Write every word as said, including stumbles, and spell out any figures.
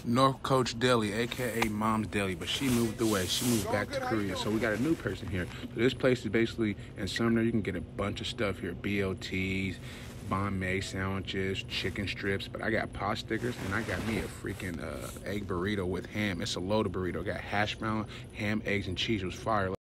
North Coach Deli, aka Mom's Deli, but she moved away. She moved back to Korea, so we got a new person here. So this place is basically in Sumner. You can get a bunch of stuff here: B L Ts, banh mi sandwiches, chicken strips. But I got pot stickers, and I got me a freaking uh, egg burrito with ham. It's a loaded burrito. Got hash brown, ham, eggs, and cheese. It was fire.